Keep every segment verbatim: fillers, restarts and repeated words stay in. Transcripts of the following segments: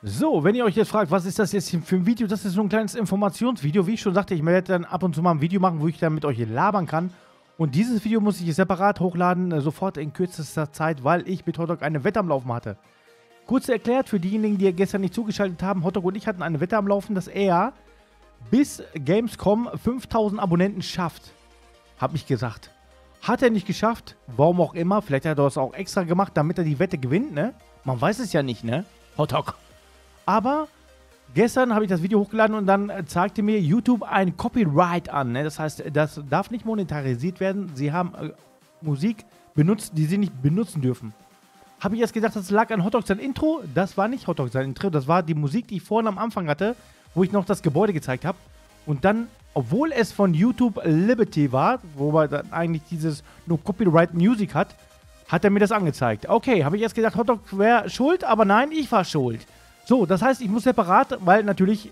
So, wenn ihr euch jetzt fragt, was ist das jetzt für ein Video, das ist so ein kleines Informationsvideo. Wie ich schon sagte, ich werde dann ab und zu mal ein Video machen, wo ich dann mit euch labern kann. Und dieses Video muss ich separat hochladen, äh, sofort in kürzester Zeit, weil ich mit Hotdog eine Wette am Laufen hatte. Kurz erklärt, für diejenigen, die gestern nicht zugeschaltet haben, Hotdog und ich hatten eine Wette am Laufen, dass er bis Gamescom fünftausend Abonnenten schafft. Hab ich gesagt. Hat er nicht geschafft, warum auch immer, vielleicht hat er das auch extra gemacht, damit er die Wette gewinnt, ne? Man weiß es ja nicht, ne? Hotdog. Aber gestern habe ich das Video hochgeladen und dann zeigte mir YouTube ein Copyright an. Ne? Das heißt, das darf nicht monetarisiert werden. Sie haben äh, Musik benutzt, die sie nicht benutzen dürfen. Habe ich erst gedacht, das lag an Hotdog sein Intro. Das war nicht Hotdog sein Intro. Das war die Musik, die ich vorhin am Anfang hatte, wo ich noch das Gebäude gezeigt habe. Und dann, obwohl es von YouTube Liberty war, wo man dann eigentlich dieses nur Copyright Music hat, hat er mir das angezeigt. Okay, habe ich erst gedacht, Hotdog wäre schuld, aber nein, ich war schuld. So, das heißt, ich muss separat, weil natürlich,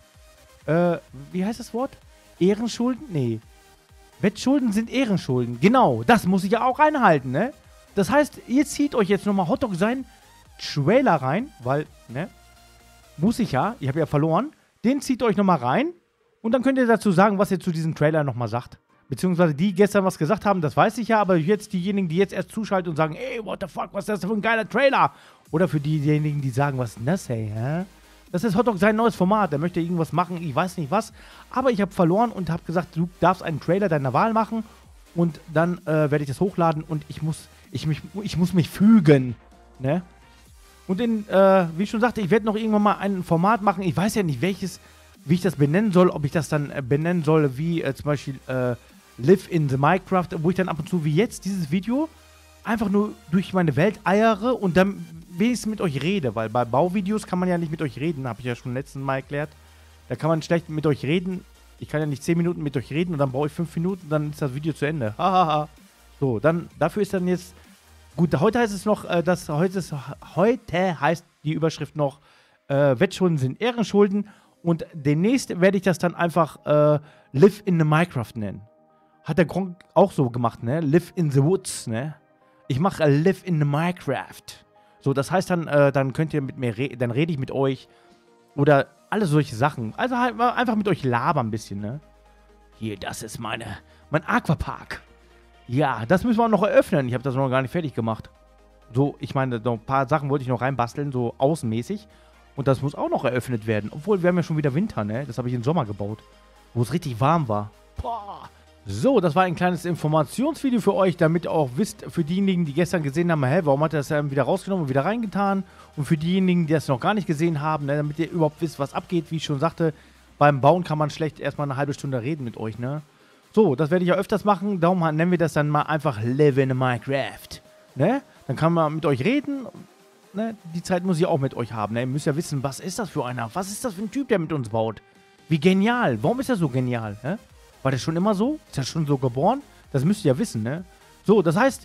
äh, wie heißt das Wort? Ehrenschulden? Nee. Wettschulden sind Ehrenschulden. Genau, das muss ich ja auch einhalten, ne? Das heißt, ihr zieht euch jetzt nochmal Hotdog seinen Trailer rein, weil, ne? Muss ich ja, ich habe ja verloren. Den zieht euch nochmal rein und dann könnt ihr dazu sagen, was ihr zu diesem Trailer nochmal sagt. Beziehungsweise die gestern was gesagt haben, das weiß ich ja, aber jetzt diejenigen, die jetzt erst zuschalten und sagen, ey, what the fuck, was ist das für ein geiler Trailer? Oder für diejenigen, die sagen, was ist denn das, ey, hä? Das ist Hotdog sein neues Format, er möchte irgendwas machen, ich weiß nicht was. Aber ich habe verloren und habe gesagt, du darfst einen Trailer deiner Wahl machen und dann äh, werde ich das hochladen und ich muss, ich, mich, ich muss mich fügen, ne? Und in, äh, wie ich schon sagte, ich werde noch irgendwann mal ein Format machen, ich weiß ja nicht welches, wie ich das benennen soll, ob ich das dann äh, benennen soll, wie äh, zum Beispiel, äh, Live in the Minecraft, wo ich dann ab und zu wie jetzt dieses Video einfach nur durch meine Welt eiere und dann wenigstens mit euch rede, weil bei Bauvideos kann man ja nicht mit euch reden, habe ich ja schon letzten Mal erklärt. Da kann man schlecht mit euch reden. Ich kann ja nicht zehn Minuten mit euch reden und dann brauche ich fünf Minuten, dann ist das Video zu Ende. Hahaha. So, dann, dafür ist dann jetzt, gut, heute heißt es noch, äh, dass heute, ist, heute heißt die Überschrift noch, äh, Wettschulden sind Ehrenschulden und demnächst werde ich das dann einfach äh, Live in the Minecraft nennen. Hat der Gronk auch so gemacht, ne? Live in the Woods, ne? Ich mache äh, Live in the Minecraft. So, das heißt dann, äh, dann könnt ihr mit mir reden, dann rede ich mit euch. Oder alle solche Sachen. Also halt einfach mit euch labern ein bisschen, ne? Hier, das ist meine, mein Aquapark. Ja, das müssen wir auch noch eröffnen. Ich habe das noch gar nicht fertig gemacht. So, ich meine, noch ein paar Sachen wollte ich noch reinbasteln, so außenmäßig. Und das muss auch noch eröffnet werden. Obwohl, wir haben ja schon wieder Winter, ne? Das habe ich im Sommer gebaut. Wo es richtig warm war. Boah. So, das war ein kleines Informationsvideo für euch, damit ihr auch wisst, für diejenigen, die gestern gesehen haben, hä, warum hat er das dann wieder rausgenommen und wieder reingetan? Und für diejenigen, die das noch gar nicht gesehen haben, ne, damit ihr überhaupt wisst, was abgeht, wie ich schon sagte, beim Bauen kann man schlecht erstmal eine halbe Stunde reden mit euch, ne? So, das werde ich ja öfters machen, darum nennen wir das dann mal einfach Live in Minecraft, ne? Dann kann man mit euch reden, ne? Die Zeit muss ich auch mit euch haben, ne? Ihr müsst ja wissen, was ist das für einer? Was ist das für ein Typ, der mit uns baut? Wie genial, warum ist er so genial, ne? War der schon immer so? Ist er schon so geboren? Das müsst ihr ja wissen, ne? So, das heißt,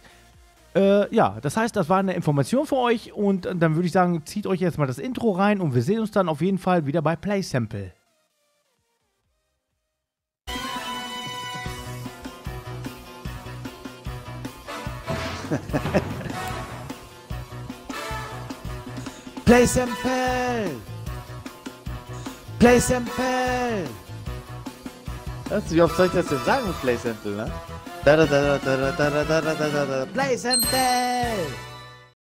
äh, ja, das heißt, das war eine Information für euch und dann würde ich sagen, zieht euch jetzt mal das Intro rein und wir sehen uns dann auf jeden Fall wieder bei PlaySample. PlaySample! PlaySample! Wie oft soll ich das denn sagen mit PlaySample, ne? Da da da da da da da da da da da. PlaySample!